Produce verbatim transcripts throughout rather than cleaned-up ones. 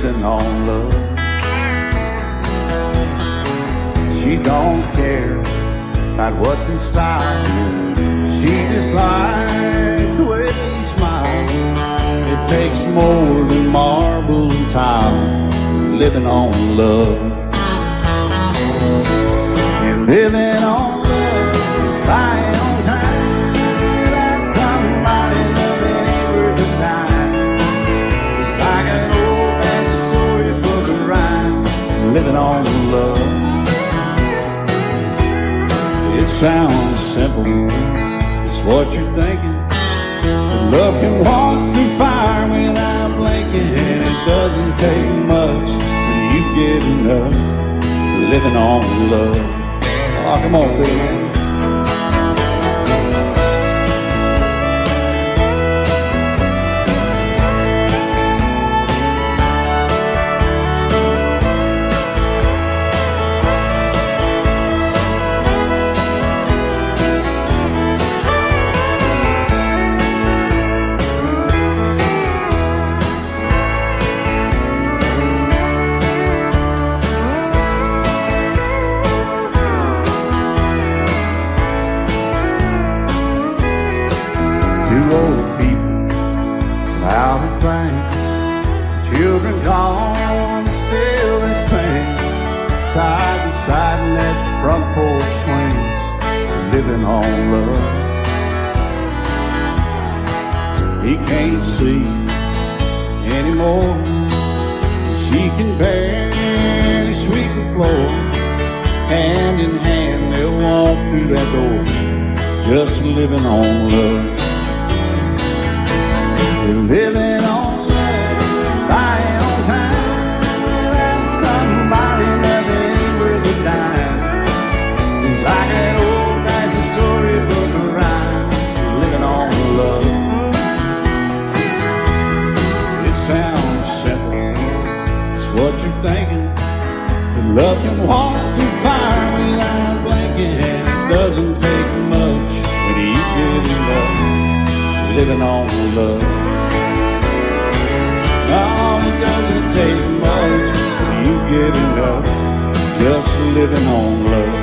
living on love. She don't care about what's in style. She just likes the way you smile. It takes more than marble and tile, living on love. You're living on love, buying on time, without somebody loving ain't worth a dime. It's like an old-fashioned storybook of rhyme, living on love. It sounds simple, it's what you're thinking. But love can walk through fire without blinking. It doesn't take much for you getting up, living on love. Oh, come on, Phil. Two old people out in flame, children gone, still they sing, side by side in that front porch swing, living on love. He can't see anymore, she can barely sweep the floor. Hand in hand they'll walk through that door, just living on love. Living on love, buying on time, without somebody loving ain't worth a dime. It's like that old-fashioned storybook of rhyme, living on love. It sounds simple, it's what you're thinking. But love can walk through fire without blinking. It doesn't take much when you get it up, living on love. No, it doesn't take much when you get enough, just living on love.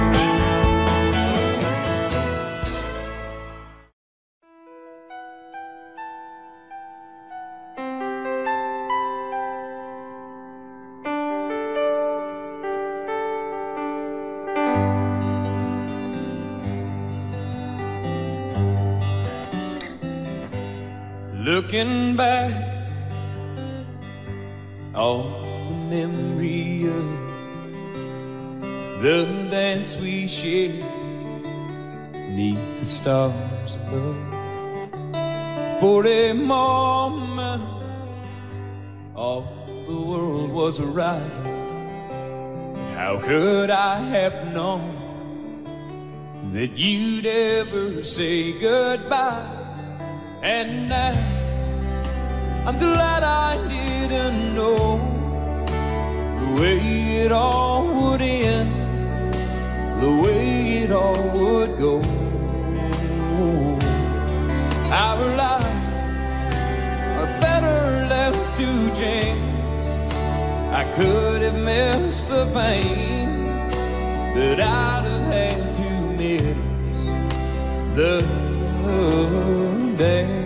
Looking back, all the memory of the dance we shared beneath the stars above. For a moment, all the world was right. How could I have known that you'd ever say goodbye? And now I'm glad I didn't know the way it all would end, the way it all would go. Our lives are better left to chance. I could have missed the pain, but I'd have had to miss the dance.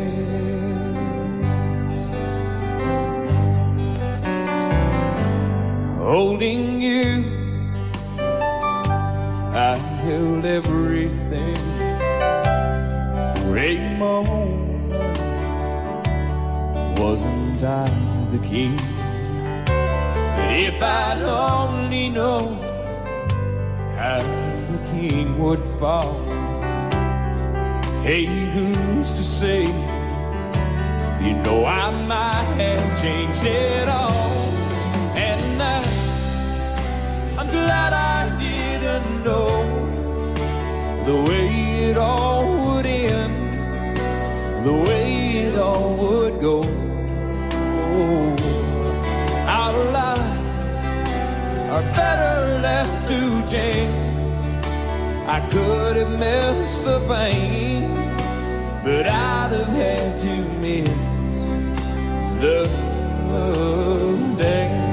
Holding you, I held everything for a moment. Wasn't I the king? But if I'd only known how the king would fall, hey, who's to say? You know I might have changed it all. And now I'm glad I didn't know the way it all would end, the way it all would go. Our lives are better left to chance. I could have missed the pain, but I'd have had to miss the day.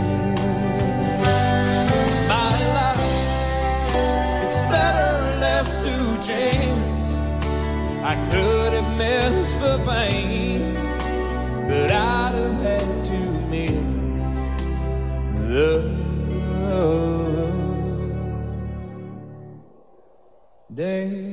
chance I could have missed the pain, but I'd have had to miss the days.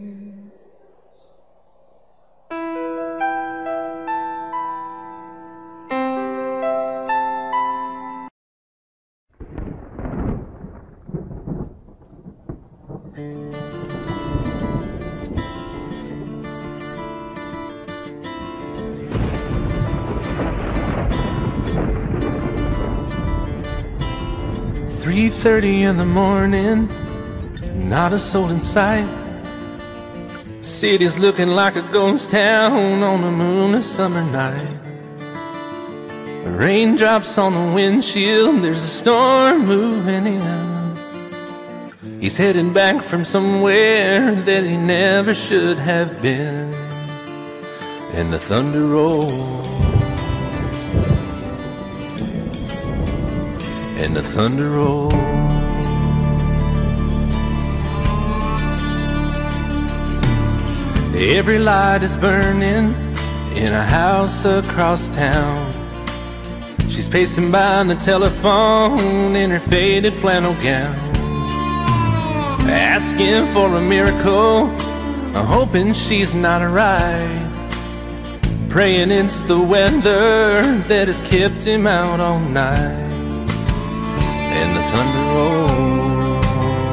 three thirty in the morning, not a soul in sight. City's looking like a ghost town on a moonless summer night. Raindrops on the windshield, there's a storm moving in. He's heading back from somewhere that he never should have been. And the thunder rolls, and the thunder rolls. Every light is burning in a house across town. She's pacing by the telephone in her faded flannel gown, asking for a miracle, hoping she's not alright, praying it's the weather that has kept him out all night. And the thunder rolls,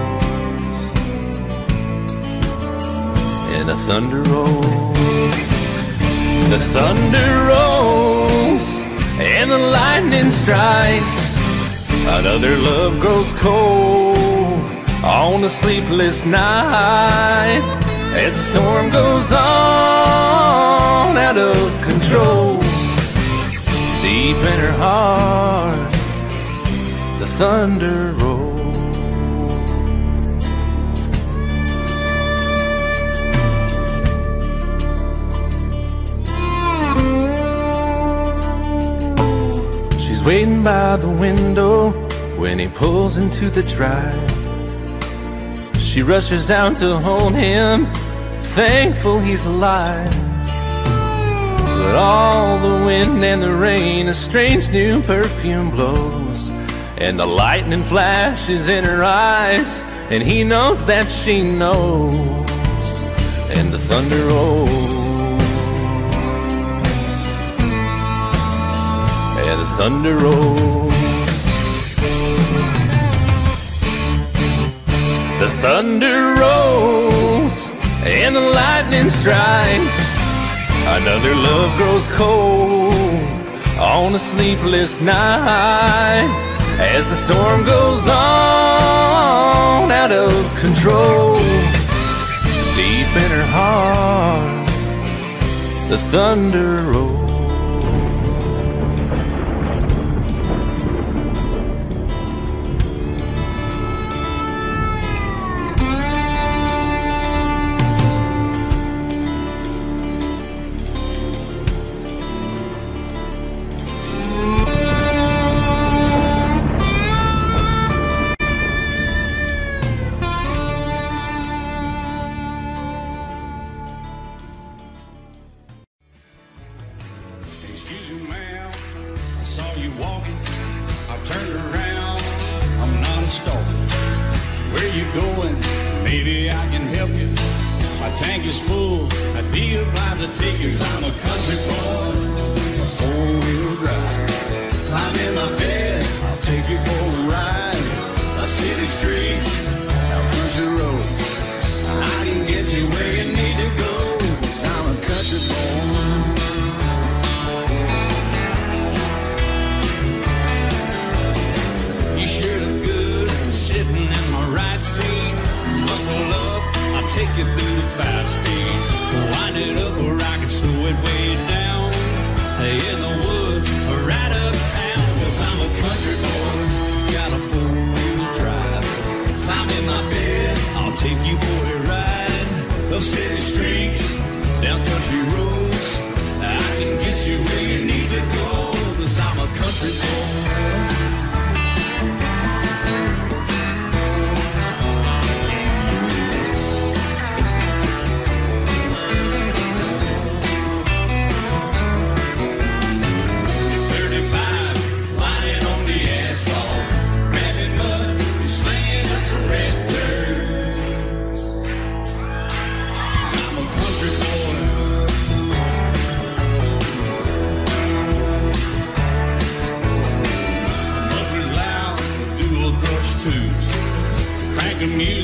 and the thunder rolls, the thunder rolls, and the lightning strikes. Another love grows cold on a sleepless night, as the storm goes on out of control. Deep in her heart, the thunder rolls. She's waiting by the window when he pulls into the drive. She rushes out to hold him, thankful he's alive. But all the wind and the rain, a strange new perfume blows, and the lightning flashes in her eyes, and he knows that she knows. And the thunder rolls, and the thunder rolls. The thunder rolls, and the lightning strikes. Another love grows cold on a sleepless night, as the storm goes on out of control. Deep in her heart, the thunder rolls.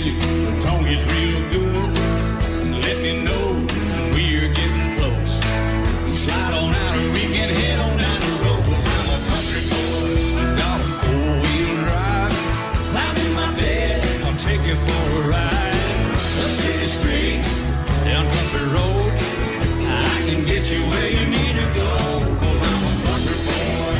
music, the tone gets real good. Let me know when we're getting close. Slide on out or we can head on down the road. 'Cause I'm a country boy, got a four-wheel drive. Climb in my bed, I'll take you for a ride. The city streets, down country roads, I can get you where you need to go. 'Cause I'm a country boy.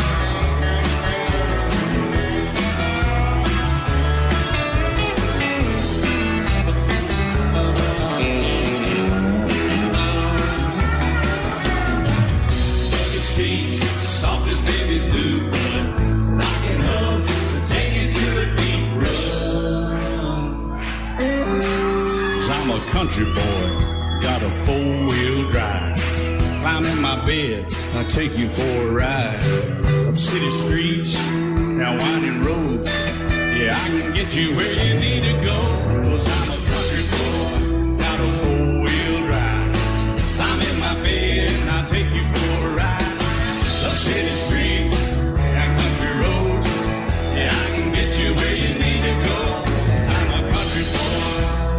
Soft as babies do, rockin' up, take it to a deep run. 'Cause I'm a country boy, got a four-wheel drive. Climb in my bed, I'll take you for a ride. Up city streets, down winding roads, yeah, I can get you where you need to go. 'Cause I'm a country boy, got a four-wheel drive. Climb in my bed, and I'll take you for a ride. City streets and country roads, yeah, I can get you where you need to go. I'm a country boy,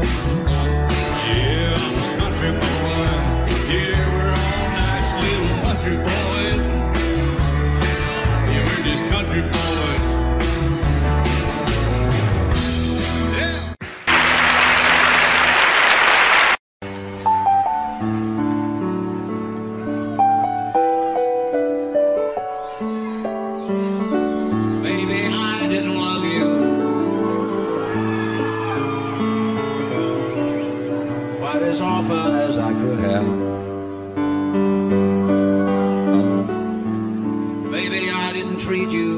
yeah, I'm a country boy. Yeah, we're all nice little country boys. Yeah, we're just country boys. Yeah. As often as I could have. Maybe I didn't treat you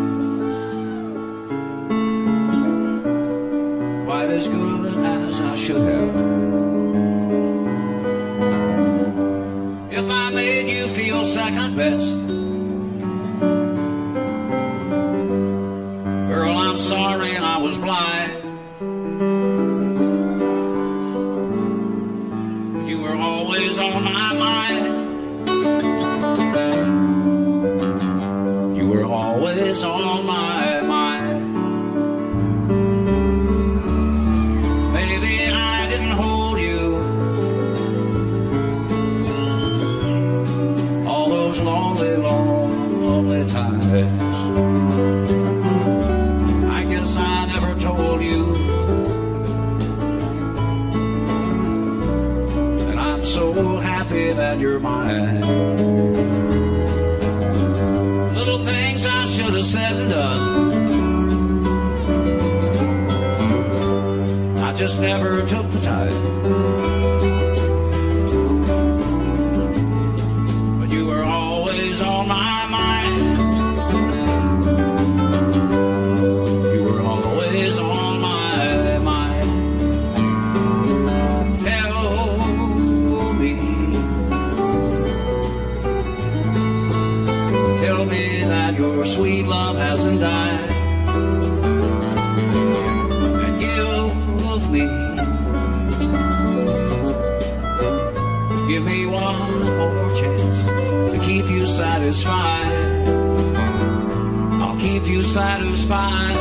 quite as good as I should have. If I made you feel second best, girl, I'm sorry I was blind. Always on my mind. You were always on my mind. Maybe I didn't hold you all those lonely, lonely times. I guess I never told you. So happy that you're mine. Little things I should have said and done, I just never took the time. But you were always on my mind. You were always on my mind. Tell me that your sweet love hasn't died, and give me, give me one more chance to keep you satisfied. I'll keep you satisfied.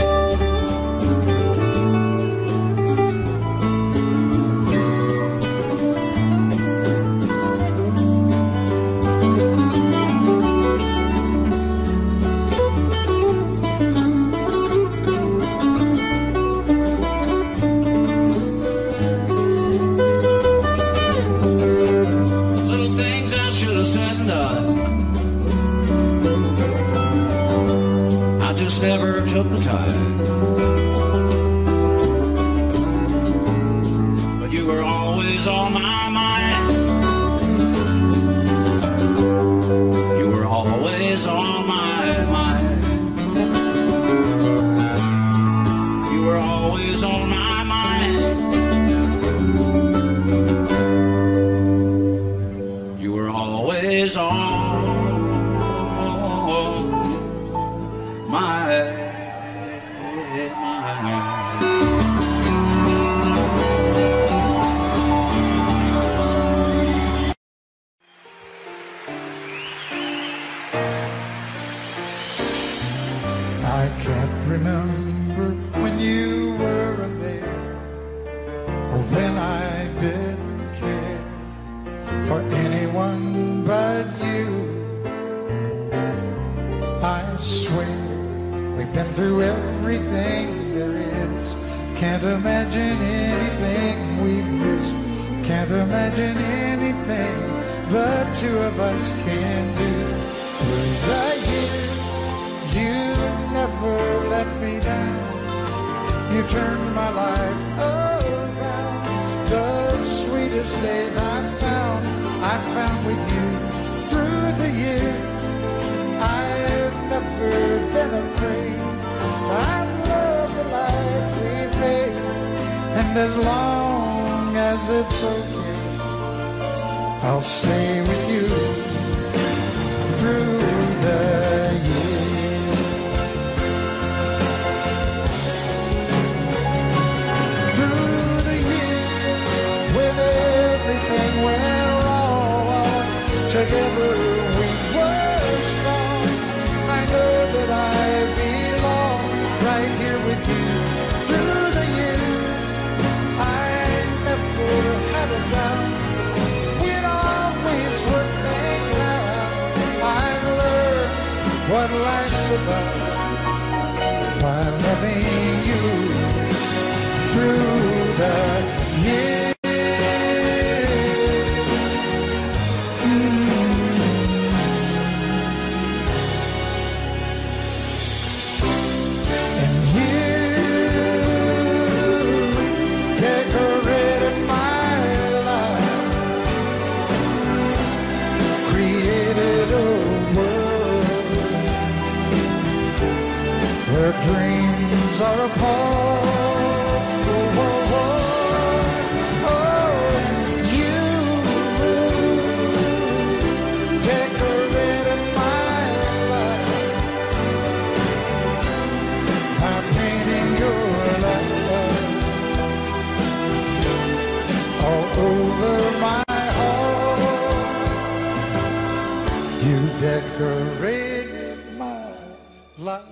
Never took the time, but you were always on my mind. You were always on my mind. You were always on my mind. You were always on my I can't remember when you weren't there. anyone but you. I swear we've been through everything there is. Can't imagine anything we've missed. Can't imagine anything the two of us can do. Through the years, you never let me down. You turned my life around. The sweetest days I found, I found with you. Through the years, I've never been afraid. I've loved the life we made, and as long as it's okay, I'll stay with you through the years. Through the years, when everything went wrong, together we were strong. I know that I belong right here with you. Through the years, I never had a doubt. We'd always work things out. I've learned what life's about by loving you through the years. Dreams are apart. Oh, oh, oh, oh. You decorated my life by painting your life all over my heart. You decorated my life.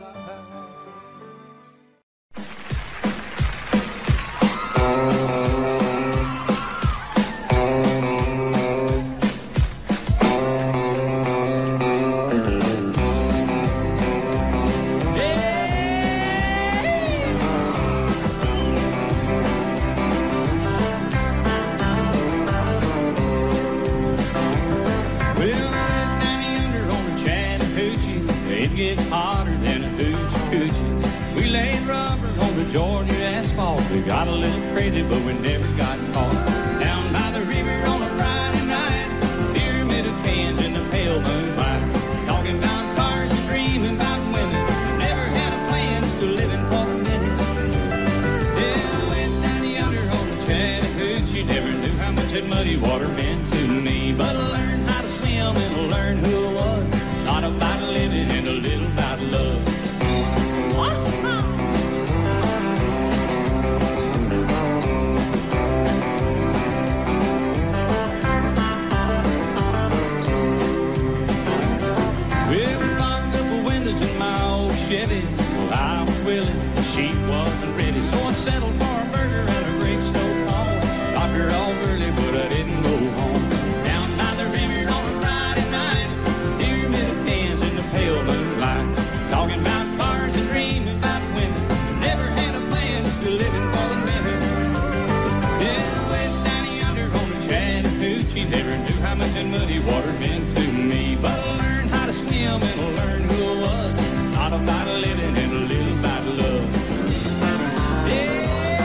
Georgia asphalt, we got a little crazy, but we never got caught. Down by the river on a Friday night, pyramid of cans in the pale moonlight, talking about cars and dreaming about women. Never had a plan, still living for the minute. Yeah, I went down yonder on the Chattahoochee, never knew how much that muddy water meant to me, but I learned how to swim and I learned who I was. Not about living and a little about love. Chevy, well, I was willing, the sheep wasn't ready, so I settled for a burger and a great stove home. Got her all early, but I didn't go home. Down by the river on a Friday night, pyramid of cans in the pale moonlight, talking about cars and dreaming about women. Never had a plan, still living for the minute. Yeah, I went down yonder on the Chattahoochee, never knew how much that muddy water meant to me, but I learned how to swim and I learned who I was. Not about living and a little about love. Yeah.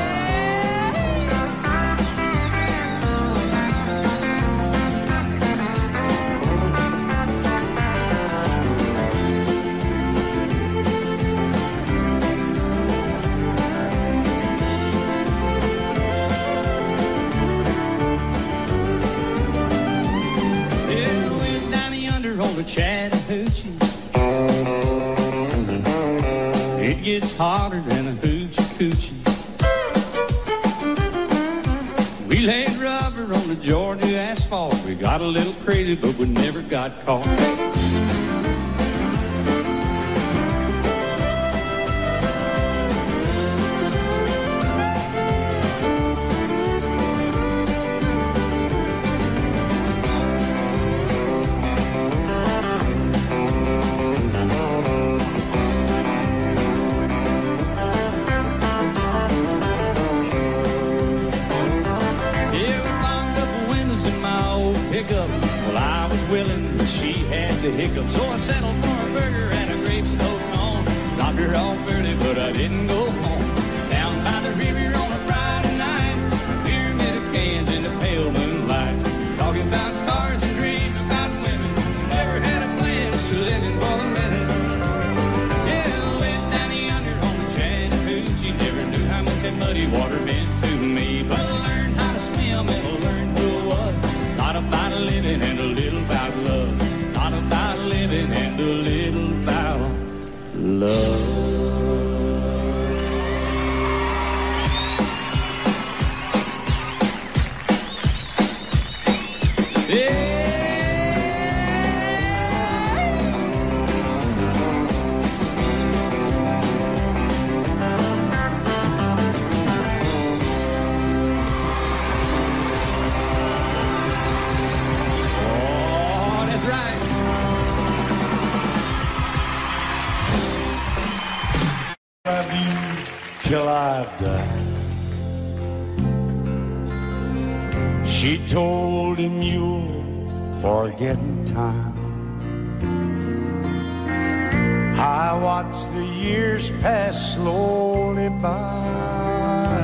Yeah, I went down yonder on the Chattahoochee. It gets hotter than a hoochie coochie. We laid rubber on the Georgia asphalt. We got a little crazy, but we never got caught. pickup. Well, I was willing, but she had the hiccup. So I settled for a burger and a grape soaked on. Dropped her off early, but I didn't go home. Down by the river on a Friday night, pyramid of cans in the pale moonlight. Talking about cars and dreams about women. Never had a plan, just living for the minute. Yeah, I went down yonder on the Chattahoochee. Never knew how much that muddy water meant to me. But I learned how to swim and I learned who I was. Thought about living and a little about love. Thought about living and a little about love. Till I die. She told him you'll forget in time. I watched the years pass slowly by,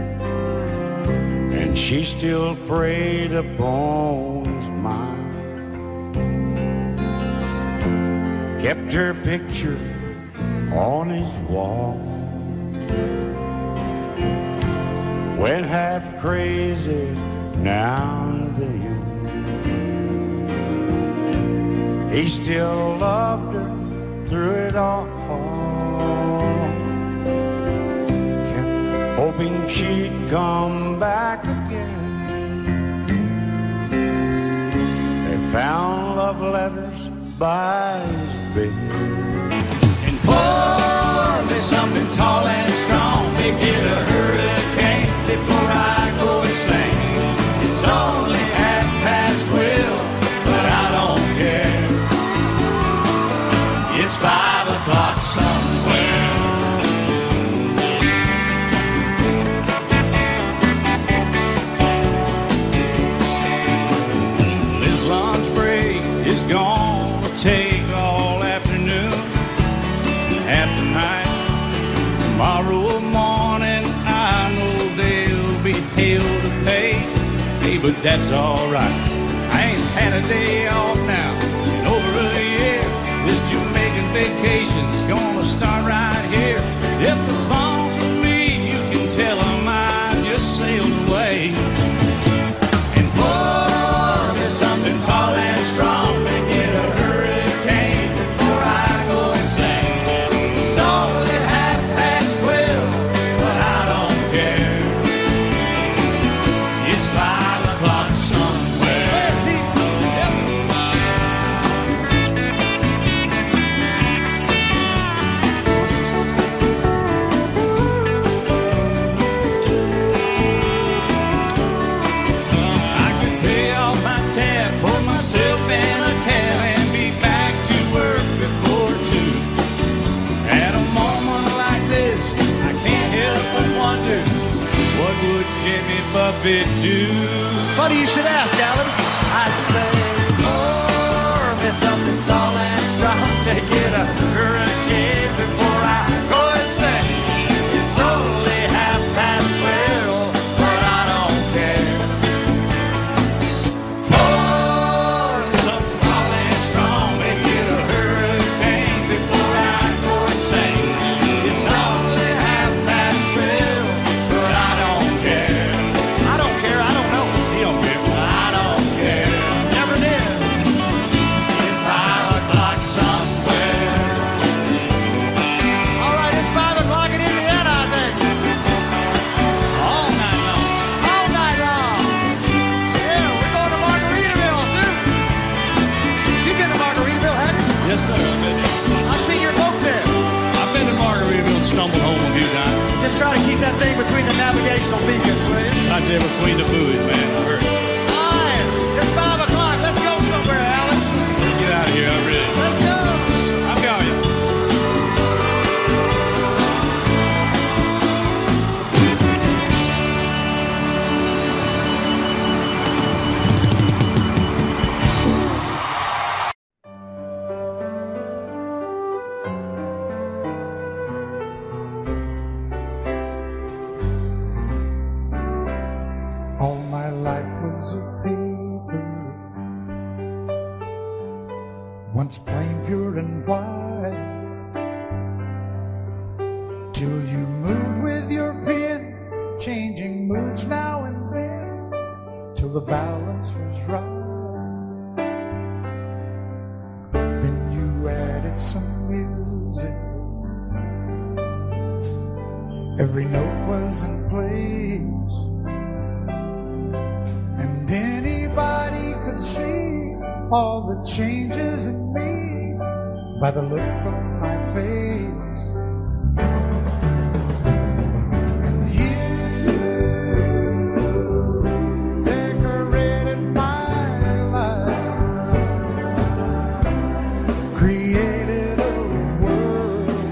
and she still preyed upon his mind. Kept her picture on his wall. Went half crazy now and then. He still loved her through it all. Kept hoping she'd come back again. They found love letters by his bed. And pour me something tall and strong. Make it a hurricane before I go and sing. It's only half past twelve, but I don't care. It's five o'clock somewhere. This lunch break is gonna take all afternoon, half the night. Tomorrow morning I know they'll be hell to pay. Hey, but that's alright. I ain't had a day off now in over a year. This Jamaican vacation's gonna start right here. If the phone's with me, you can tell them I just sailed away. And pour me something tall and strong. Make it a hurricane before I go and sing. It's only half past twelve, but I don't care. It's five o'clock somewhere. I could pay off my tab, pull myself in a cab, and be back to work before two. At a moment like this, I can't help but wonder, what would Jimmy Buffett do? Funny you should ask, Alan. I'd say, pour me something tall and strong. Make it a hurricane before I go and say, it's only half past twelve, but I don't care. Pour me something tall and strong. Make it a hurricane before I go and say, it's only half past twelve, but I don't care. I don't care, I don't know. He don't care. I don't care, never did. It's five o'clock somewhere. All right, it's five o'clock in Indiana, I think. All night long. All night long. Yeah, we're going to Margaritaville, too. You've been to Margaritaville, haven't you? Yes, sir. I've been there. I've seen your boat there. I've been to Margaritaville and stumbled home a few times. Just try to keep that thing between the navigational beacons, will you? Right there between the buoys, man. I heard. All right, it's five o'clock. Let's go somewhere, Alan. Let's get out of here. I really. Let's go. I'm going. moods now and then till the balance was right. Then you added some music. Every note was in place, and anybody could see all the changes in me by the look on my face. And you decorated my life, created a world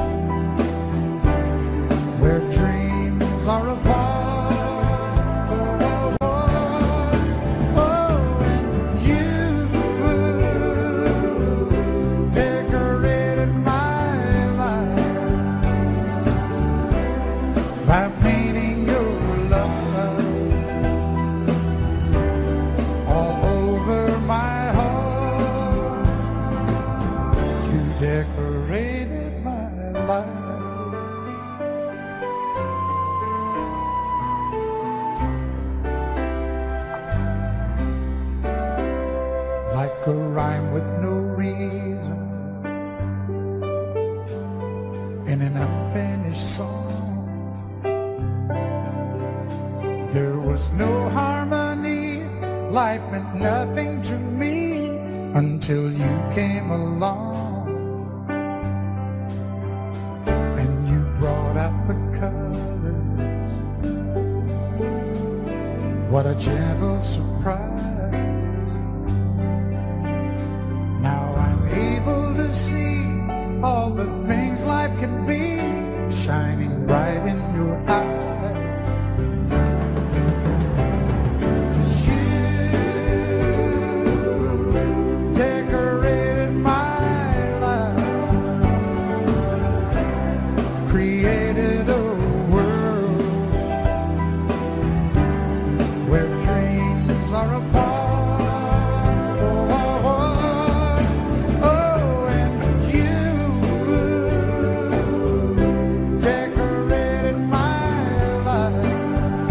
where dreams are apart. By painting your love all over my heart, you decorated my life. Like a rhyme with no reason in an unfinished song. There was no harmony, life meant nothing to me until you came along. And you brought out the colors. What a gentle surprise. Now I'm able to see all the things life can be, shining bright in your eyes. Created a world where dreams are apart. Oh, oh, oh, and you decorated my life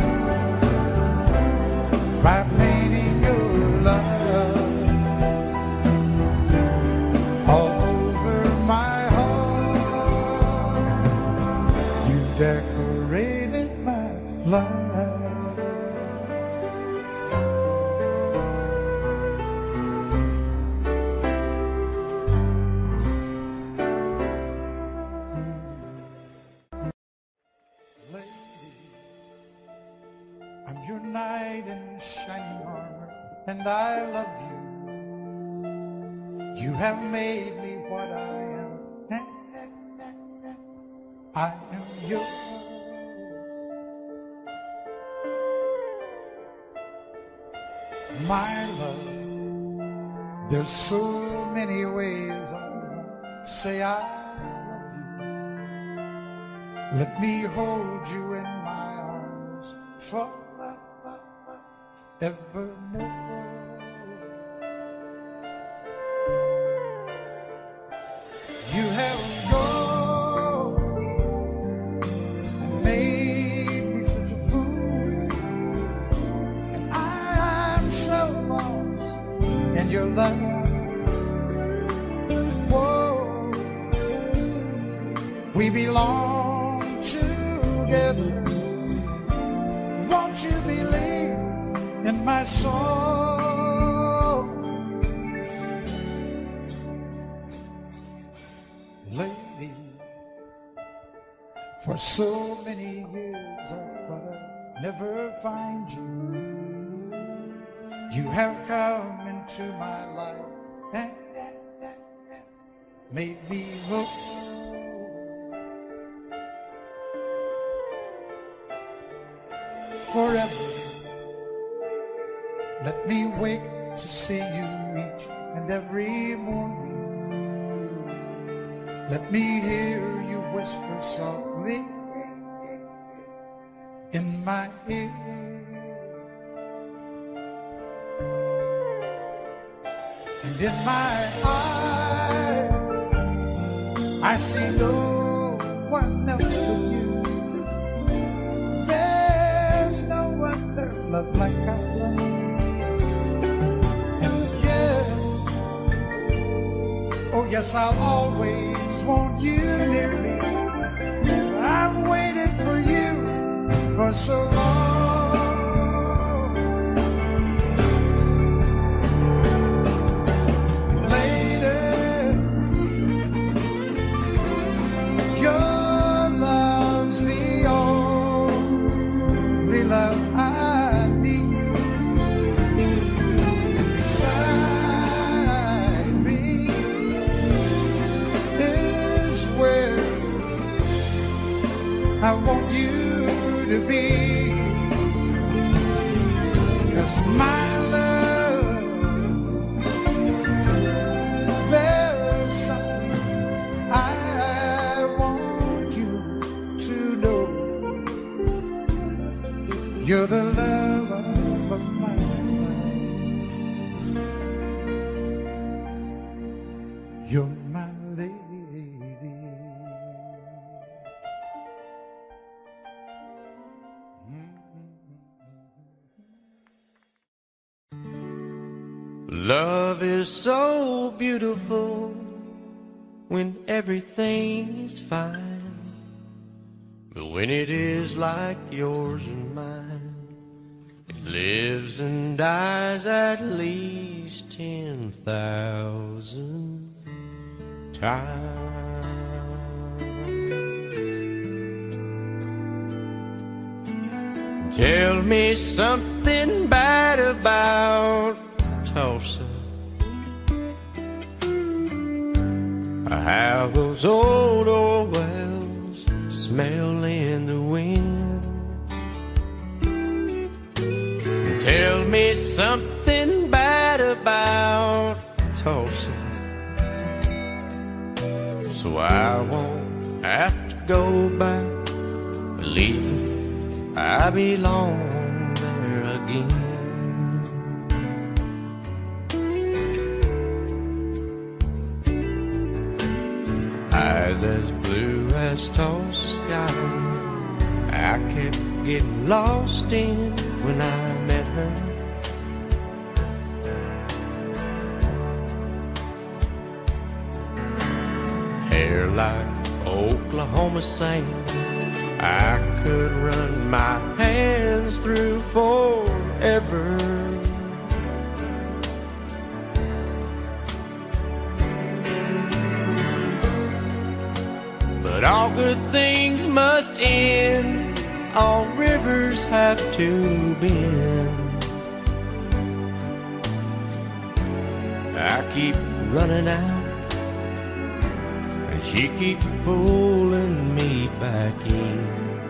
by painting your love all over my decorated my life. Lady, I'm your knight in shining armor, and I love you. You have made me what I am. I am yours. My love, there's so many ways I say I love you. Let me hold you in my arms forevermore. You have your love. Whoa, we belong together. Won't you believe in my soul? Lady, for so many years I thought I'd never find you. You have come into my life and made me whole. Forever, let me wake to see you each and every morning. Let me hear you whisper softly in my ear. And in my eyes, I see no one else but you. There love like I love. And yes, oh yes, I'll always want you near me. I've waited for you for so long. Lady, your love's the only love I need. Beside me is where I want you to be. 'Cause my love, there's something I want you to know. You're the love of my life. You're my lady. Love is so beautiful when everything is fine, but when it is like yours and mine, it lives and dies at least ten thousand times. Tell me something bad about Tulsa, how those old old wells smell in the wind. Tell me something bad about Tulsa, so I won't have to go back, believing I belong there again. Eyes as blue as Tulsa sky, I kept getting lost in when I met her. Hair like Oklahoma sand, I could run my hands through forever. But all good things must end, all rivers have to bend. I keep running out, and she keeps pulling me back in.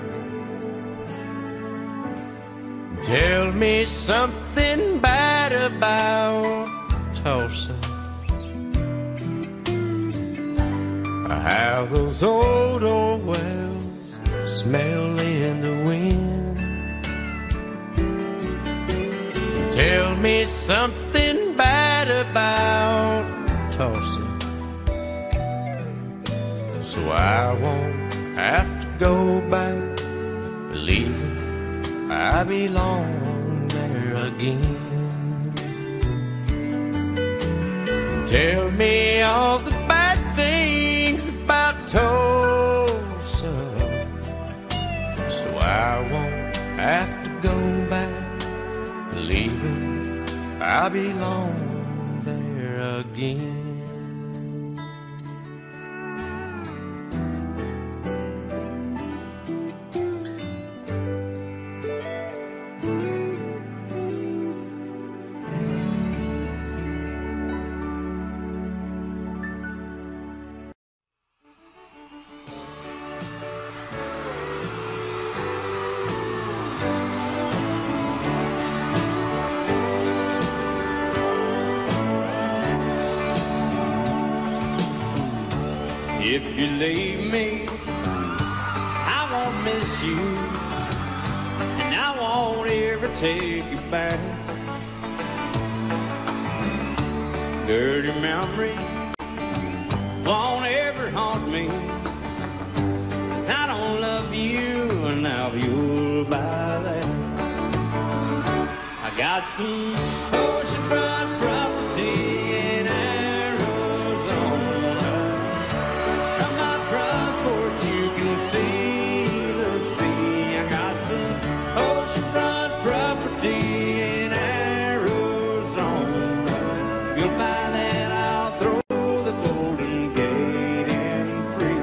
Tell me something bad about Tulsa, how those old, old wells smell in the wind. Tell me something bad about Tulsa, so I won't have to go back, believing I belong there again. Tell me all the bad things about Tulsa, so I won't have to go back, believing I belong there again. If you leave me, I won't miss you, and I won't ever take you back. Dirty memory won't ever haunt me, 'cause I don't love you, and now you'll buy that. got some oceanfront property in Arizona. From my front porch you can see the sea. I got some oceanfront property in Arizona. If you'll buy that, I'll throw the Golden Gate in free.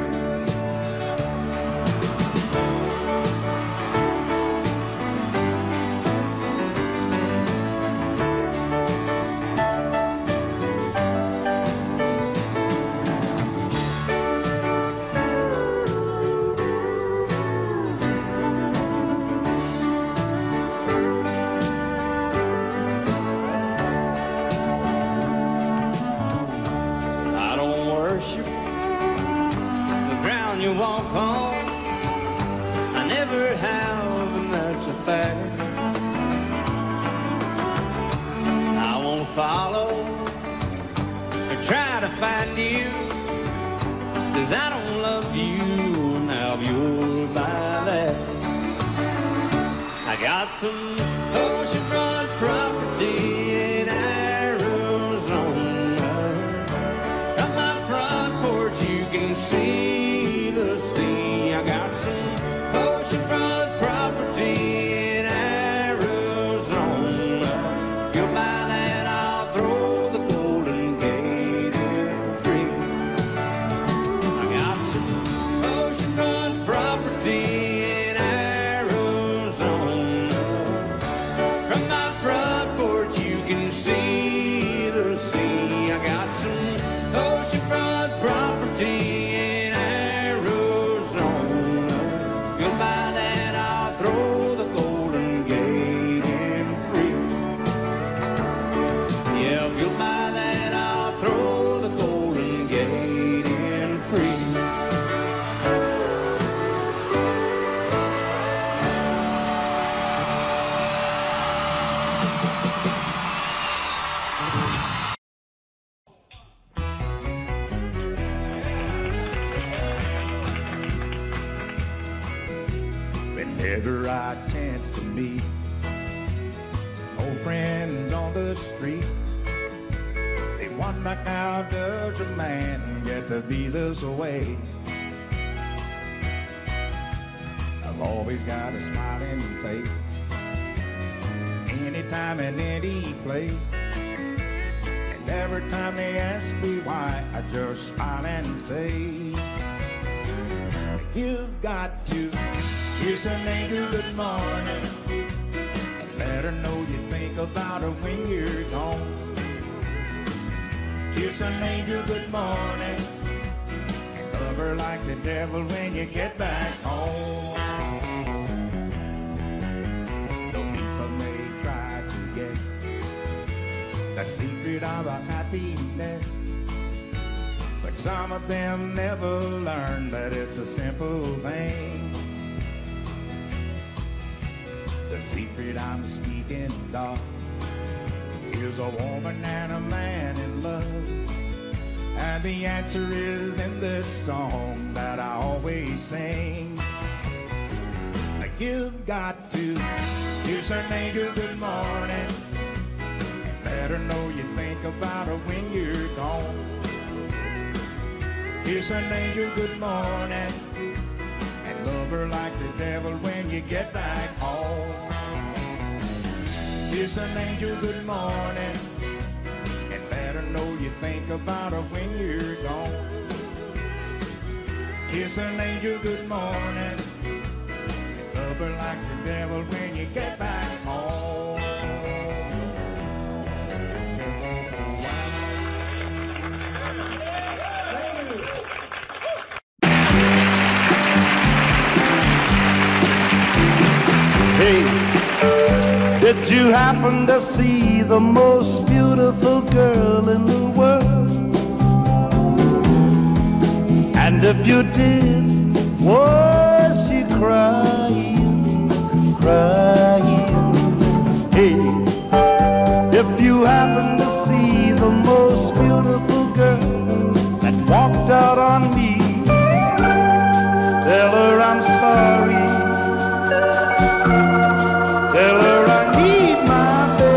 You walk on, I never have, and that's a fact. I won't follow or try to find you, 'cause I don't love you, now you'll buy that. I got some oceanfront property in Arizona. From my front porch you can see the sea. I got some oceanfront property in Arizona. If you'll buy that, I'll throw the Golden Gate in free. I got some oceanfront property in Arizona. From my front porch you can see the sea. I got some oceanfront property in Arizona. You'll buy that, I'll throw the Golden Gate in free. Yeah, if you'll buy that, I'll throw the Golden Gate in free. Whenever I chance to meet some old friends on the street, they wonder how does a man get to be this way. I've always got a smiling face, anytime and any place. And every time they ask me why, I just smile and say, you've got to kiss an angel good morning and let her know you think about her when you're gone. Kiss an angel good morning and love her like the devil when you get back home. Though people may try to guess the secret of our happiness, but some of them never learn that it's a simple thing. The secret I'm speaking of is a woman and a man in love. And the answer is in this song that I always sing. You've got to kiss an angel good morning, let her know you think about her when you're gone. Kiss an angel good morning and love her like the devil when you get back home. Kiss an angel good morning and let her know you think about her when you're gone. Kiss an angel good morning, love her like the devil when you get back home. Hey, did you happen to see the most beautiful girl in the world? And if you did, was she crying, crying? Hey, if you happen to see the most beautiful girl that walked out on me, tell her I'm sorry. Tell her I need my baby.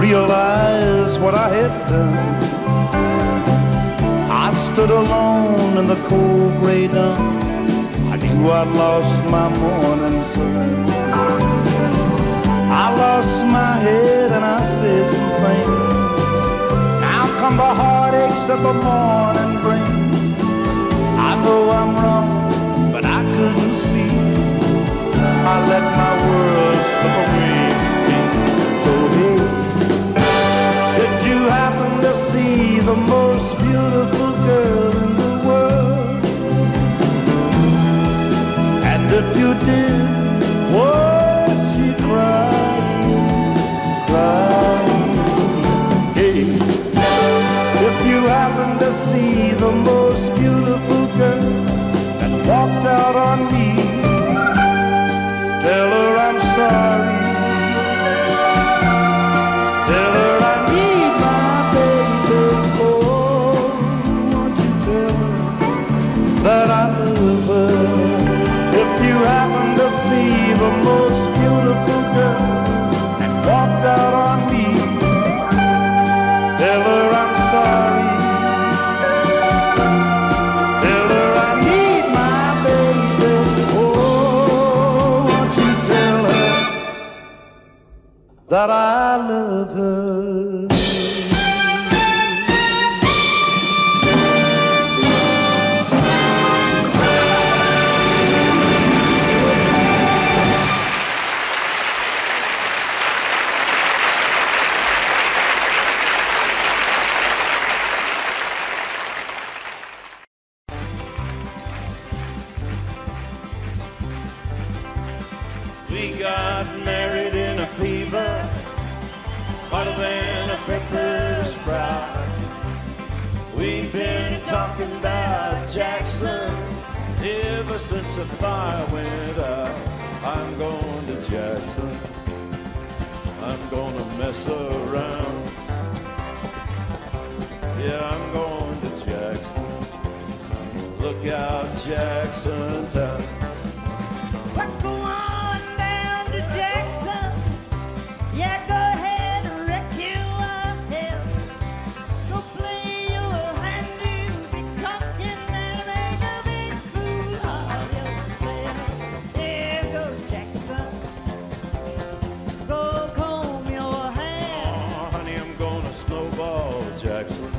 realize what I had done. I stood alone in the cold gray dawn. I knew I'd lost my morning sun. I lost my head and I said some things. Now come the heartaches that the morning brings. I know I'm wrong, but I couldn't see. I let my world slip away from me. So hey, did you happen to see the most beautiful girl in the world? And if you did, was she crying, crying? Hey, if you happen to see the most beautiful girl that walked out on me, tell her I'm sorry. Tell her I need my baby. Oh, won't you tell her that I love her? If you happen to see the most beautiful girl that walked out on me, tell her I'm sorry. Tell her I need my baby. Oh, won't you tell her that I love her? We got married in a fever, hotter than a pepper sprout. We've been talking about Jackson ever since the fire went out. I'm going to Jackson, I'm gonna mess around. Yeah, I'm going to Jackson, look out Jackson town. We're going down to Jackson. Yeah, go ahead and wreck you a hell. Go play your hand, you be talking and make a big fool of yourself. Yeah, go Jackson. Go comb your hair. Oh, honey, I'm gonna snowball Jackson.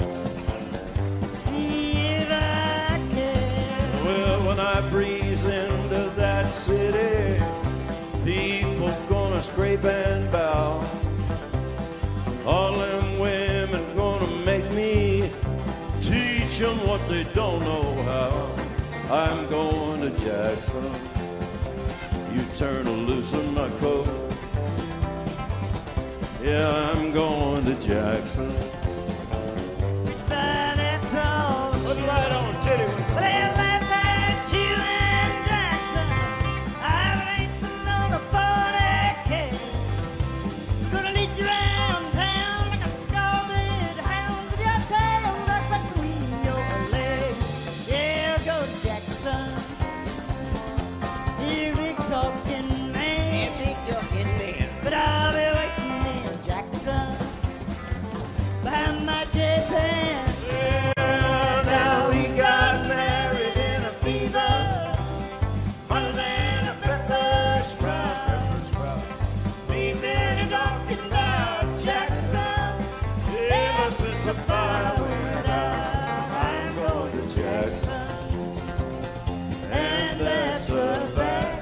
See if I can. Well, when I breeze into that city, people gonna scrape and bow. All them women gonna make me teach them what they don't know how. I'm going to Jackson, you turn a loose in my coat. Yeah, I'm going to Jackson. But that's all. Put right on, titty. But they laugh at you and Jackson. I'm racing on a forty K. Gonna lead you around town like a scalded hound with your tail up between your legs. Yeah, go Jackson. You big talking man. Yeah, big talking man. But I'll be waiting in Jackson behind my jet pan. Well, now we got married in a fever, hotter than a pepper sprout. Pepper sprout. We've been talking about Jackson ever since the fire went out. I'm going to Jackson, and that's a fact.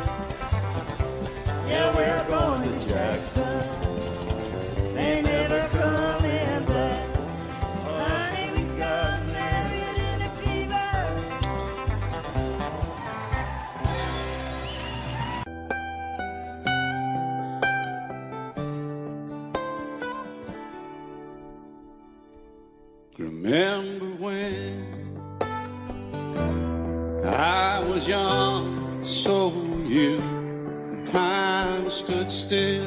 Yeah, we're going to Jackson. They never come in black. Honey, we got married in a fever. Remember when I was young, so were you. Time stood still.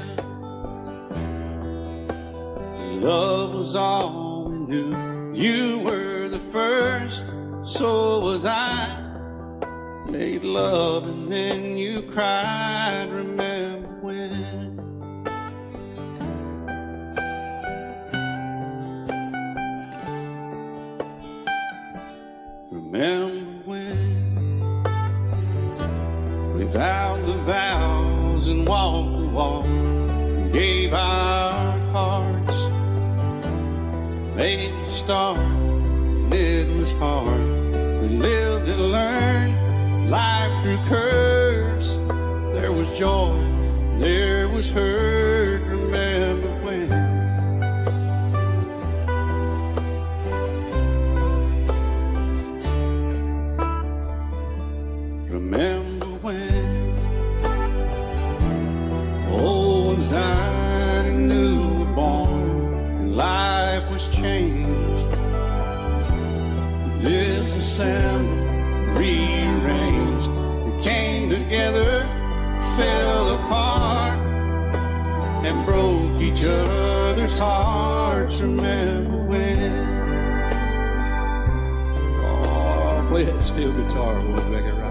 Love was all we knew. You were the first, so was I. Made love and then you cried. Remember when Remember when we vowed the vows and walked the walk and gave our hearts, made the start, and it was hard. We lived and learned life through curves. There was joy, there was hurt. Remember when? Remember when old ones died and new were born and life was changed, disassembled, rearranged. We came together, fell apart, and broke each other's hearts. Remember when? Oh, play that steel guitar, we'll make it right.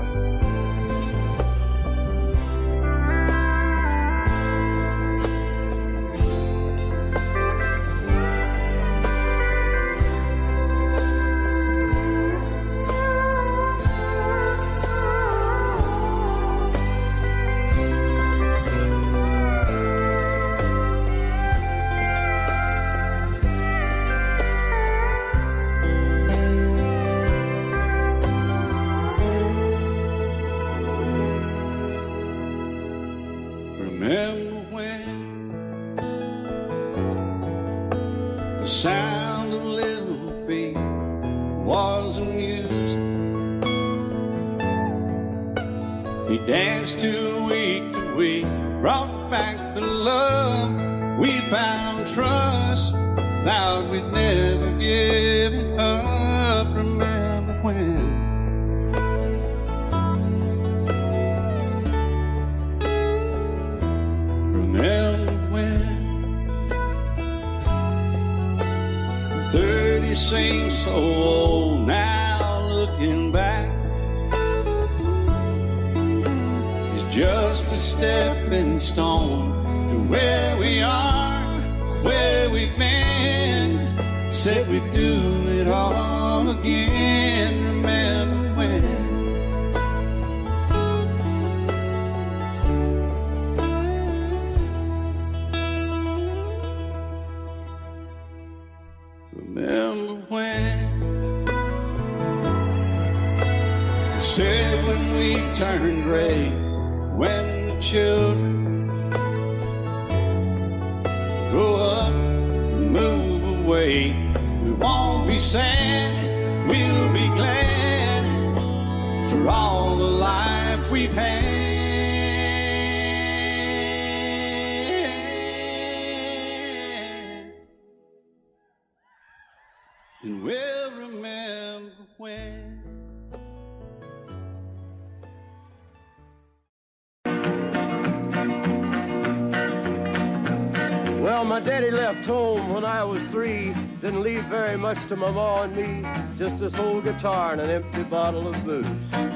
Remember when the sound of little feet was amused? He danced to week to week, brought back the love. We found trust, vowed we'd never give it up. Remember when? Remember when thirty seems so old now, looking back. It's just a stepping stone to where we are, where we've been. Said we'd do it all again. Remember when? Remember when they said when we turned gray, when the children grow up and move away, we won't be sad, we'll be glad for all the life we've had. And we'll remember when. Well, my daddy left home when I was three. Didn't leave very much to my ma and me. Just this old guitar and an empty bottle of booze.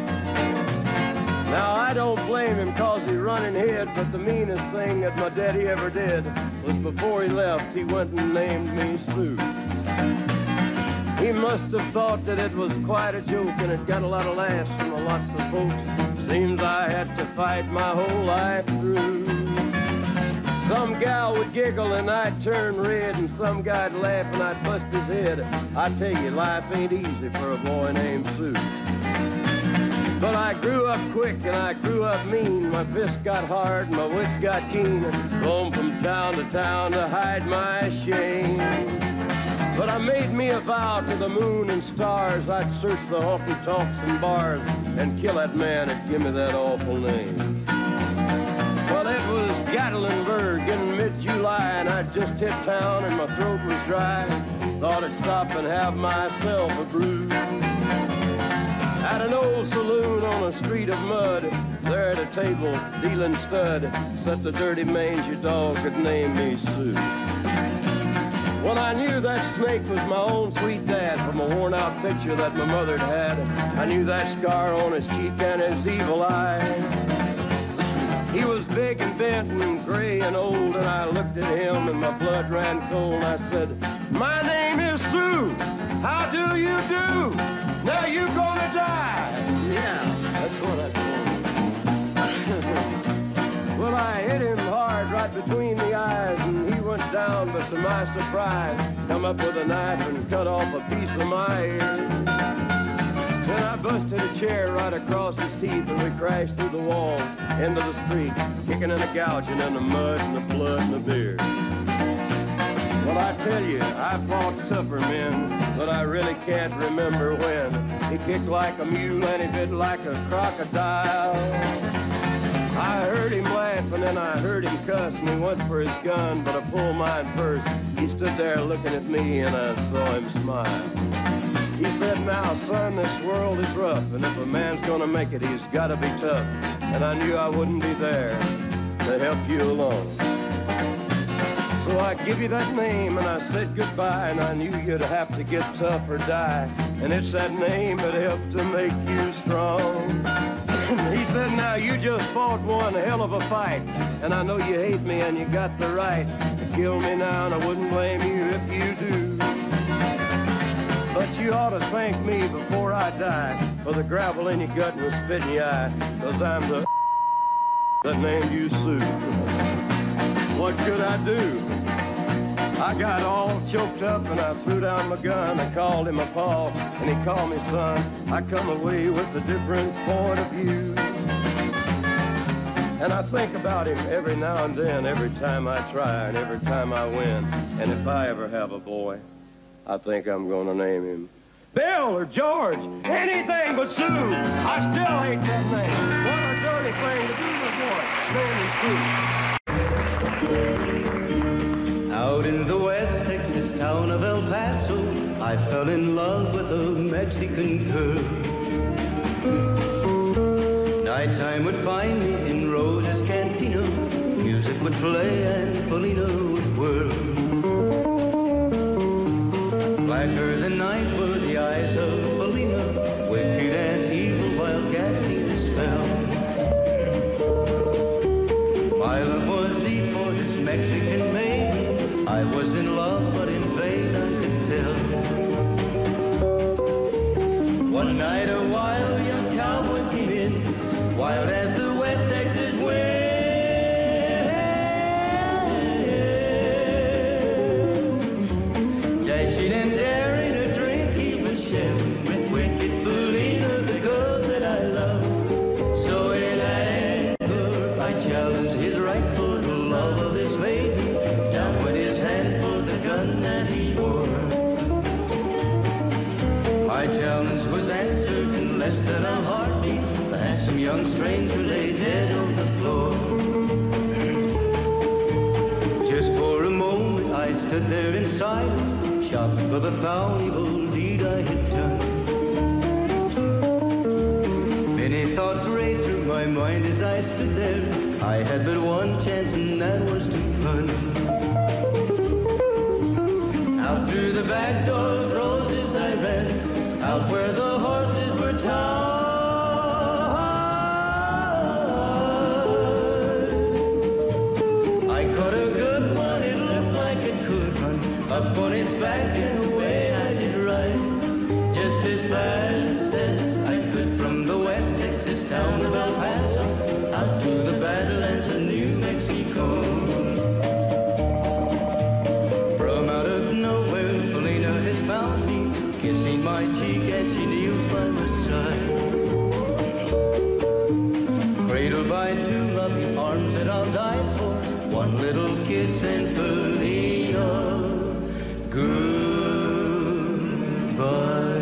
Now, I don't blame him cause he run and hid, but the meanest thing that my daddy ever did was before he left, he went and named me Sue. He must have thought that it was quite a joke, and it got a lot of laughs from lots of folks. Seems I had to fight my whole life through. Some gal would giggle and I'd turn red, and some guy'd laugh and I'd bust his head. I tell you, life ain't easy for a boy named Sue. But I grew up quick and I grew up mean. My fists got hard and my wits got keen. Roamed from town to town to hide my shame. But I made me a vow to the moon and stars, I'd search the honky-tonks and bars and kill that man that give me that awful name. Well, it was Gatlinburg in mid-July, and I'd just hit town and my throat was dry. Thought I'd stop and have myself a brew. At an old saloon on a street of mud, there at a table, dealing stud, sat the dirty mangy dog that named me Sue. Well, I knew that snake was my own sweet dad from a worn-out picture that my mother'd had. I knew that scar on his cheek and his evil eye. He was big and bent and gray and old, and I looked at him and my blood ran cold. I said, my name is Sue. How do you do? Now you gonna die. Yeah, that's what I told him. Well, I hit him hard right between the eyes, and he went down, but to my surprise, come up with a knife and cut off a piece of my ear. Then I busted a chair right across his teeth, and we crashed through the walls into the street, kicking and a gouging in the mud and the blood and the beer. Well, I tell you, I fought tougher men, but I really can't remember when. He kicked like a mule and he bit like a crocodile. I heard him laugh and then I heard him cuss, and he went for his gun, but I pulled mine first. He stood there looking at me and I saw him smile. He said, now, son, this world is rough, and if a man's gonna make it, he's gotta be tough. And I knew I wouldn't be there to help you along. So I give you that name and I said goodbye, and I knew you'd have to get tough or die. And it's that name that helped to make you strong. He said, now you just fought one hell of a fight, and I know you hate me and you got the right to kill me now, and I wouldn't blame you if you do. But you ought to thank me before I die for the gravel in your gut and the spit in your eye, 'cause I'm the that named you Sue. What could I do? I got all choked up and I threw down my gun. I called him a pa and he called me son. I come away with a different point of view. And I think about him every now and then, every time I try and every time I win. And if I ever have a boy, I think I'm gonna name him Bill or George, anything but Sue. I still hate that name. What a dirty thing to do with boy, naming Sue. Out in the West Texas town of El Paso, I fell in love with a Mexican girl. Nighttime would find me in Rose's Cantina. Music would play and Felina would whirl. Blacker than night were the eyes of Felina, wicked and evil while casting a spell. My love was deep for this Mexican maid. I was in love, but in vain I could tell. One night a wild young cowboy came in, wild as the West Texas wind. Dashing and daring a drink he was sharing with wicked Felina, the girl that I love. So in anger I challenged his right for the love of this maiden. Down went his hand for the gun that he wore. My challenge was answered in less than a heartbeat. The handsome young stranger lay dead on the floor. Just for a moment I stood there in silence, shocked for the foul evil deed I had done. Many thoughts raced through my mind as I stood there. I had but one chance and that was to run. Out through the back door of Roses I ran, out where the horses were tied. I caught a good one, it looked like it could run, up on its back and away I did ride. Just as fast as I could from the West Texas town of El Paso, out to the Badlands of New Mexico. From out of nowhere, Felina has found me, kissing my cheek as she kneels by my side. Cradled by two loving arms that I'll die for, one little kiss and Felina, goodbye.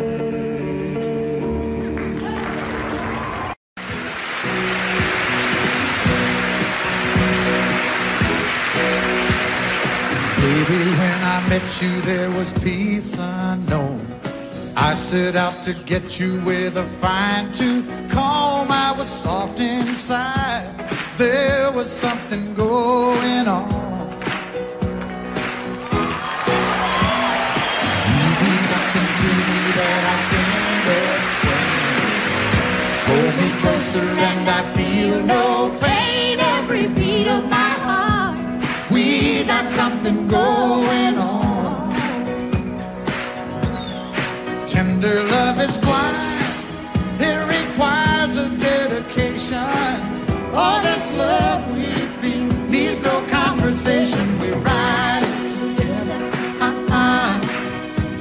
Baby, when I met you, there was peace unknown. I set out to get you with a fine tooth comb. I was soft inside. There was something going on. You do something to me that I can't explain. Hold me closer and I feel no pain. Every beat of my heart, we got something going on.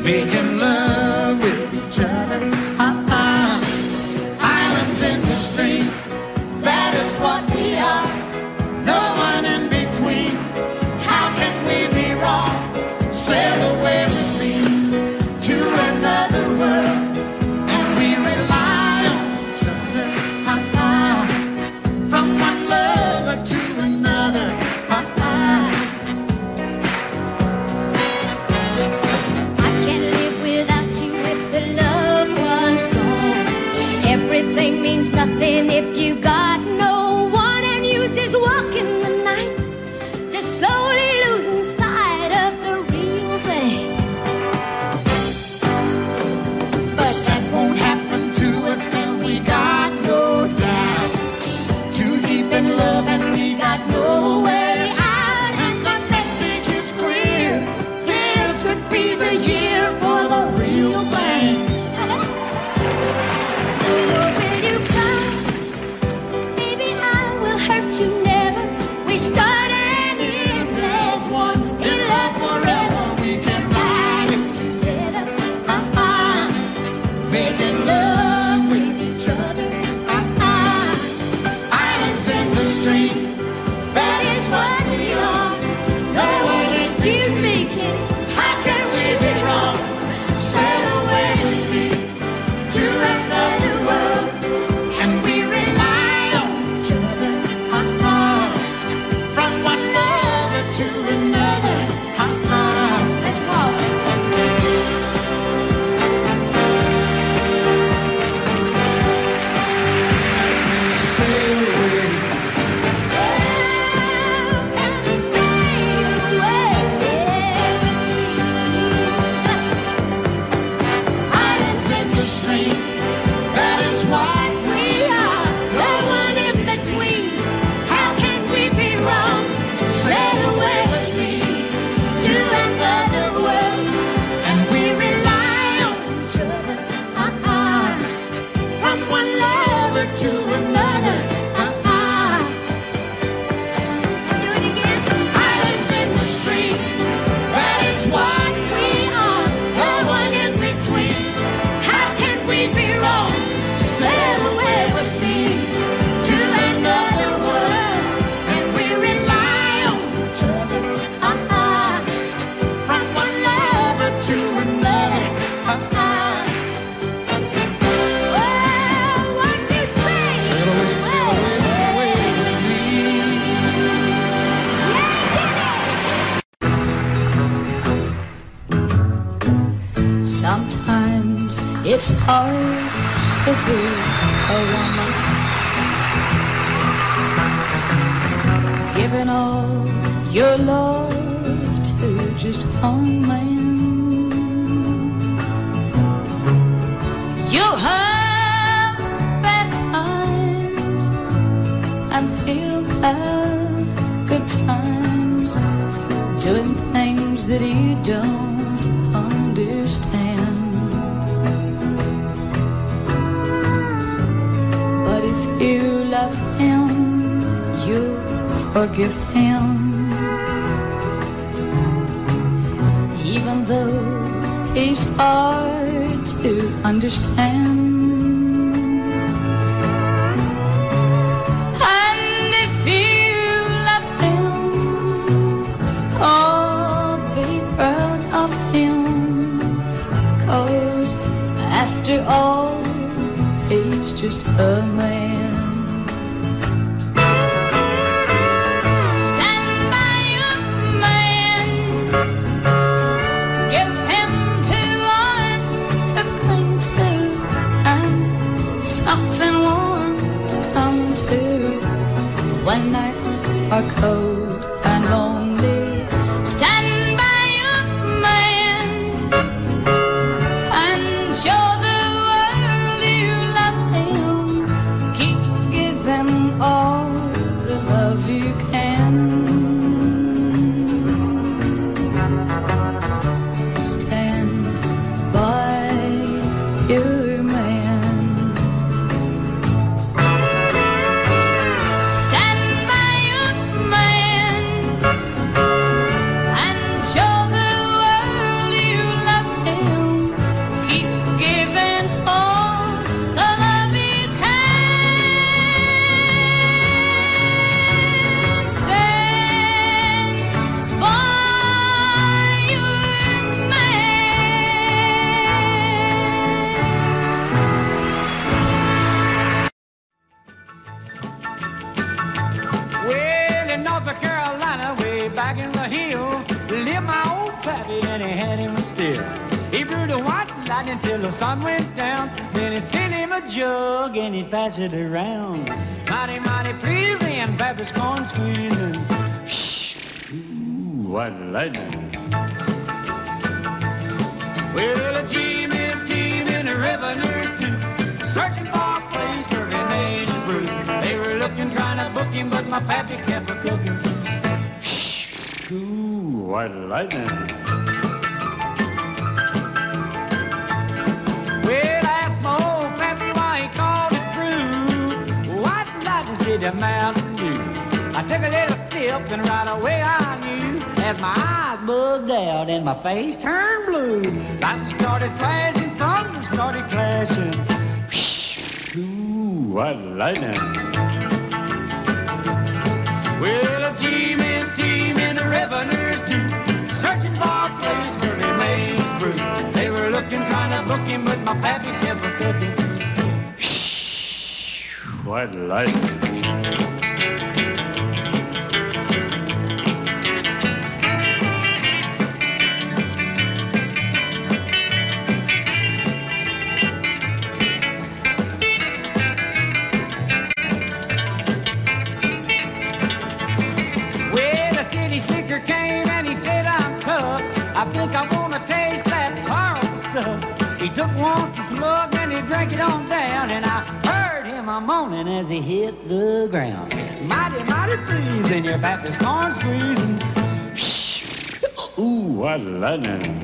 making love with each other. Uh-uh. Islands in the stream, that is what we are. No one in between. How can we be wrong? Sail away with me to another world, and we rely on each other. Uh-uh. From one lover to another. Uh-uh. I can't live without you if the love was gone. Everything means nothing if you got no one, and you just walk in the night, just slowly losing sight of the real thing. But that won't happen to us, cause we got no doubt. Too deep in love and we got no way out. And the message is clear, this could be the year for the real thing. Will you come? Maybe I will hurt you never. We start and end as one. In love forever, we can ride it together. Uh-uh. Making love with each other. Uh-uh. Islands in the stream, that is what we are. No one is Excuse me, kid. How can we be wrong? Sail away with me to another world, and we rely on each other. Uh-uh. From one lover to another. Uh-uh. Let's walk. Sail away. Islands in the stream, that is what we are. No one in between. How can we be wrong? Sail away with me to another world, and we rely on each other. Uh-uh. From one lover to another. Uh-uh. Do it again. Islands in the stream, that is what we are. No one in between. How can we be wrong? Sail away with me to another world, and we rely on each other. Uh-uh. From one lover to another. Uh-uh. Well, what you say? Sail away, sail away, sail away with me. Sometimes it's hard to be a woman, giving all your love to just one man. You'll have bad times and he'll have good times, doing things that you don't understand. But if you love him, you'll forgive him, even though he's hard to understand. And if you love him, oh, be proud of him, 'cause after all, he's just a man. Stand by your man, give him two arms to cling to, and something warm to come to when nights are cold and lonely. Stand by your man and show the world you love him. Keep still. He brewed a white lightning till the sun went down. Then he'd fill him a jug and he'd pass it around. Mighty, mighty pleasing, Baptist corn squeezing. Shh, ooh, white lightning. Well, a Jimmy team and a revenues too, searching for a place where he made his brew. They were looking, trying to book him, but my pappy kept a cooking. Shh, ooh, white lightning. Well, I asked my old pappy why he called his brew White Lightning did the Mountain Dew. I took a little sip and right away I knew, as my eyes bugged out and my face turned blue. Lightning started flashing, thunder started clashing. Ooh, white lightning. Well, a G-man team and the revenues too, searching for a place where he made his brew. They were looking, trying to book him, but my pappy kept a cooking. White lightning. I think I want to taste that Carl stuff. He took one slug and he drank it on down, and I heard him a moaning as he hit the ground. Mighty, mighty pleasing, your Baptist corn squeezing. Shh, ooh, what lightning.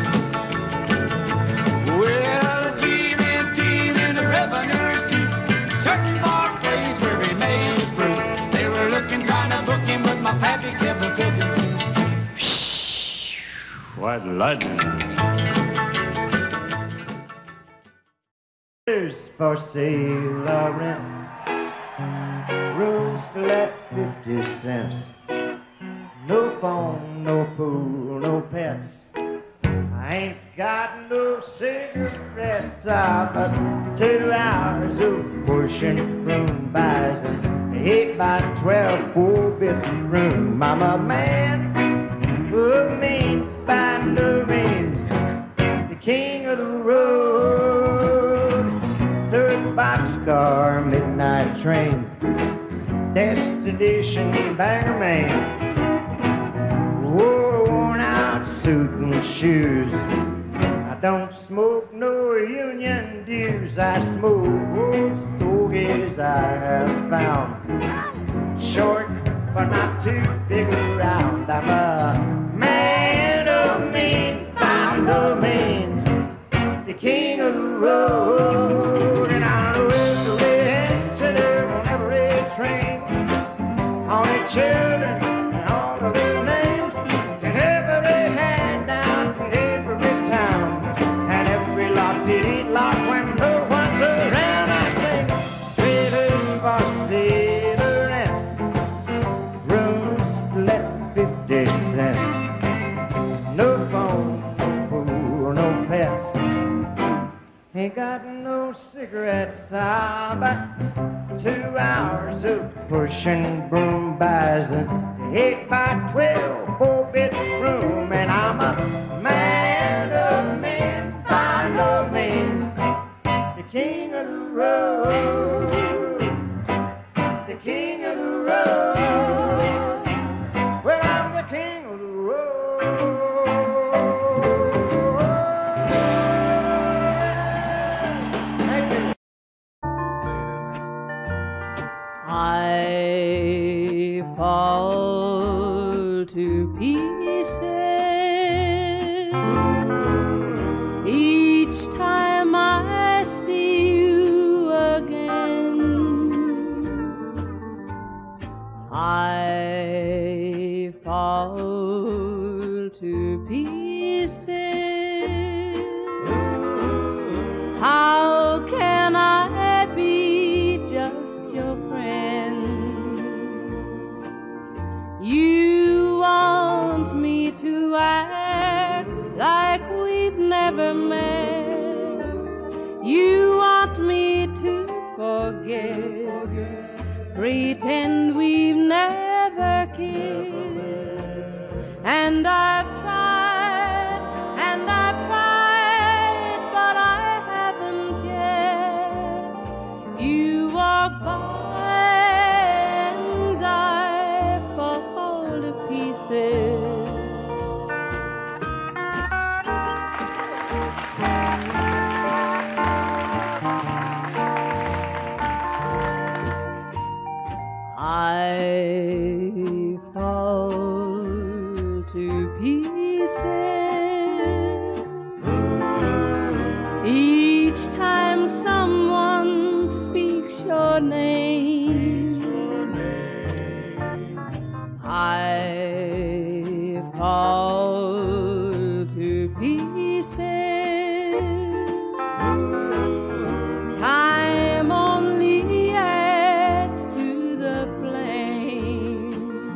Well, the G-men team and the revenues too, searching for a place where he made his brew. They were looking, trying to book him, but my pappy kept a cooking. White lightning. Here's for sale or rent, rooms to let fifty cents. No phone, no pool, no pets. I ain't got no cigarettes. I've got two hours of pushing broom buys an eight by twelve four-bit room. I'm a man who means by no means the king of the road. Third boxcar, midnight train, destination Bangor, Whoa, worn out suit and shoes. I don't smoke no union dues. I smoke old stogies I have found, short but not too big around. I'm a man of means, by no means the king of the road. And I know every anteater on every train, all the children and all of their names, and every hand down in every town, and every lock did eat lock when no one's around. I sing traders for sailor and rooms to let fifty cents. No phone, no pool, no pets. Ain't got no cigarettes. I've got two hours of pushing broom buys an eight by twelve four-bit room, and I'm a man of means, by no means the king of the road, the king of the road. Well, I'm the king of the road. I fall to pieces each time I see you again. I fall to pieces. How can I be just your friend? You want me to act like we've never met. You want me to forget, pretend we've never kissed. And I've tried, and I've pieces. Each time someone speaks your name, I fall to pieces. Time only adds to the flame.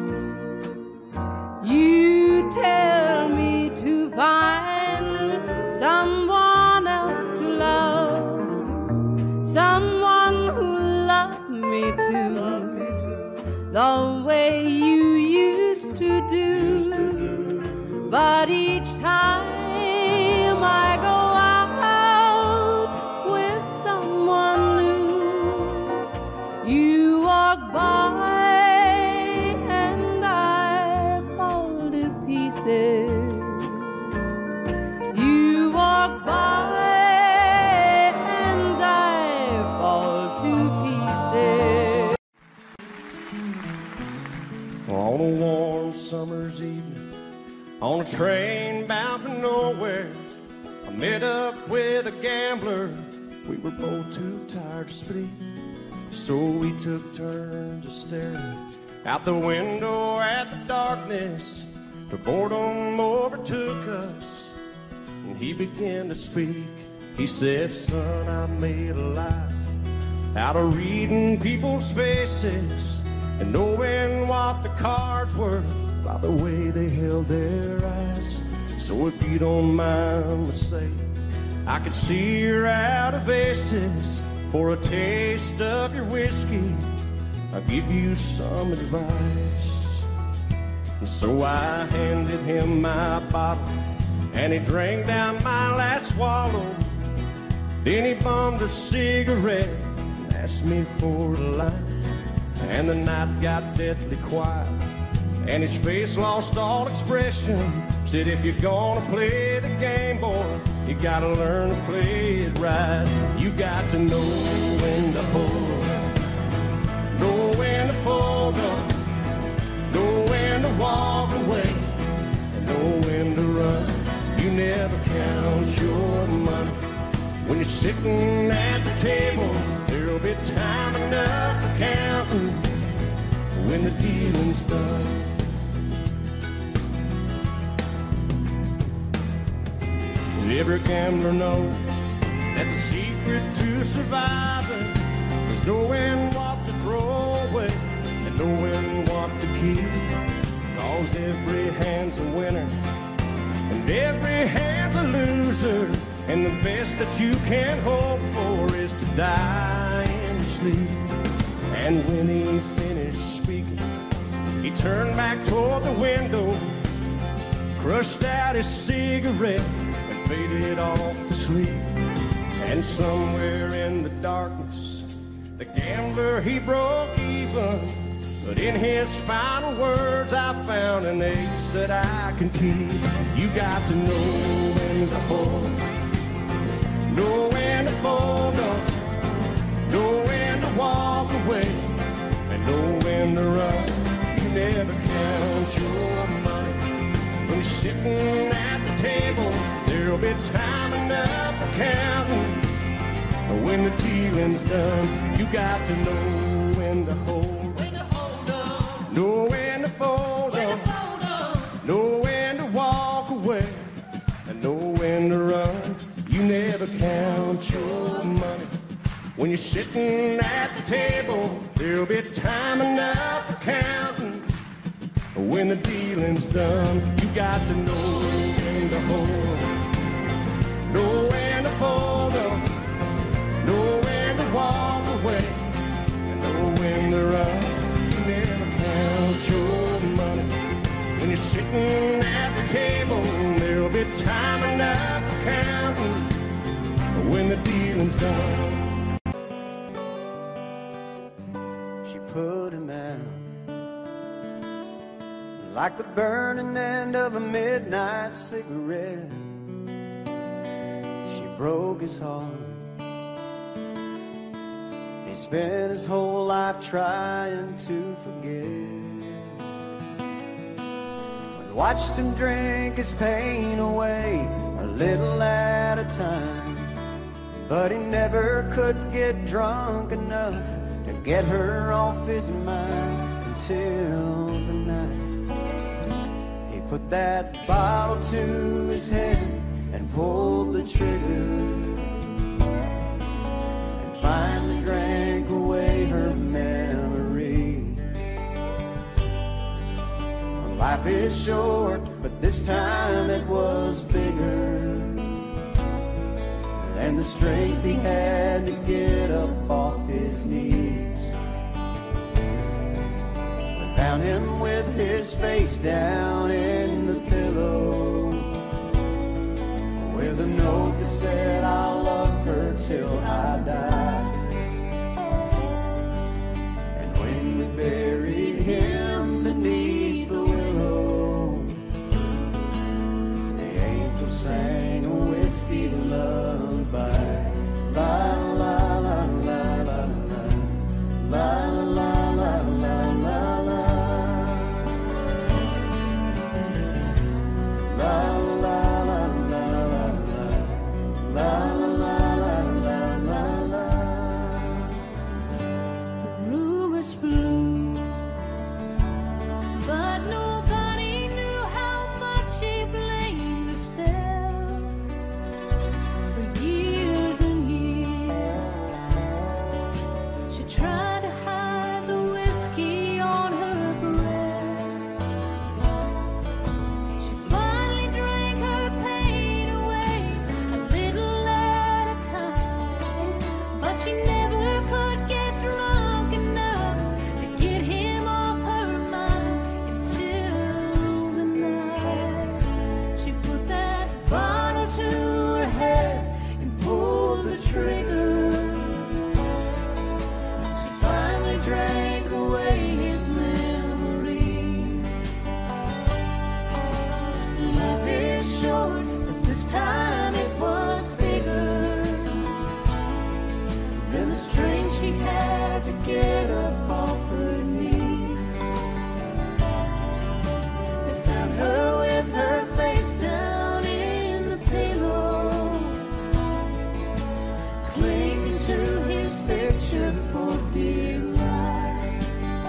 You tell me to find someone else to love, someone who loved me too, the way you used to do. But each time I go out with someone new, you walk by and I fall to pieces. You walk by and I fall to pieces. On a warm summer's evening, on a train bound for nowhere, I met up with a gambler. We were both too tired to speak, so we took turns of staring out the window at the darkness. The boredom overtook us, and he began to speak. He said, son, I made a life out of reading people's faces and knowing what the cards were by the way they held their eyes. So if you don't mind me saying, I could see you're out of aces. For a taste of your whiskey, I'll give you some advice. And so I handed him my bottle, and he drank down my last swallow. Then he bummed a cigarette and asked me for a light. And the night got deathly quiet, and his face lost all expression. Said, if you're gonna play the game, boy, you gotta learn to play it right. You got to know when to hold up, know when to fold up, know when to walk away, and know when to run. You never count your money when you're sitting at the table. There'll be time enough for counting when the dealing's done. Every gambler knows that the secret to surviving is knowing what to throw away and knowing what to keep. Cause every hand's a winner and every hand's a loser, and the best that you can hope for is to die in your sleep. And when he finished speaking, he turned back toward the window, crushed out his cigarette, and faded off to sleep. And somewhere in the darkness, the gambler, he broke even. But in his final words, I found an ace that I can keep. You got to know when to hold, know when to fold up, know when to walk away, and know when to run. You never count your money when you're sitting at the table. There'll be time enough for counting when the dealing's done. You got to know when to hold, when to hold up, know when to fold when up, to fold up, know when to walk away, and know when to run. You never count your money when you're sitting at the table. There'll be time enough for counting when the dealing's done. You got to know when to hold, know when to fold up, know when to walk away, and know when to run. You never count your money when you're sitting at the table. There'll be time enough for counting when the dealing's done. She put him out like the burning end of a midnight cigarette. She broke his heart. He spent his whole life trying to forget. When watched him drink his pain away a little at a time. But he never could get drunk enough to get her off his mind until the night he put that bottle to his head and pulled the trigger, and finally drank away her memory. Life is short, but this time it was bigger than the strength he had to get up off his knees. We found him with his face down in the pillow, with a note that said, I'll love her till I die. And when we buried him beneath the willow, the angel sang a whiskey lullaby. La la la la la la, la la la la la la, la la la la la, la la la la la la. Rumors flew, but nobody knew how much he blamed herself. For years and years, she tried to hide the whiskey on her breath. She finally drank her pain away a little at a time, but she never could get drunk enough to get him off her mind until the night she put that bottle to her head and pulled the trigger. She finally drank away his memory. Life is short, but this time it was bigger than the strength she had to get up off her knee. They found her with her face down in the pillow, clinging to his picture for dear life.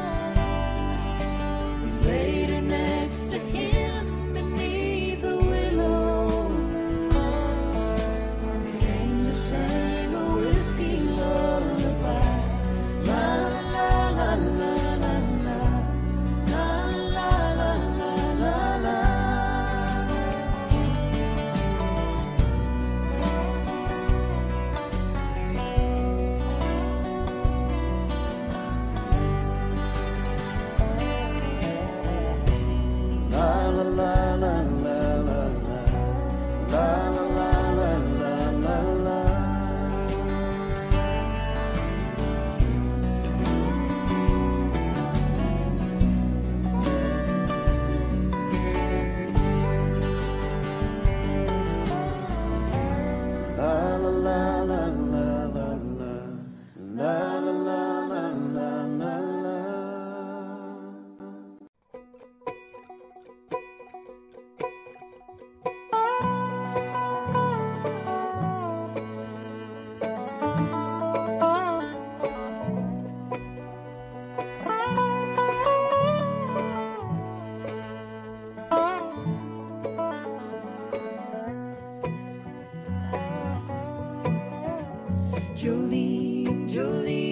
We laid her next to him beneath the willow, while the angel sang a whiskey lullaby. La la la la la la, la la la la la la. La la la la la la la, la la la la la la la. La la la la la la la, la la la la la la la. Jolene, Jolene.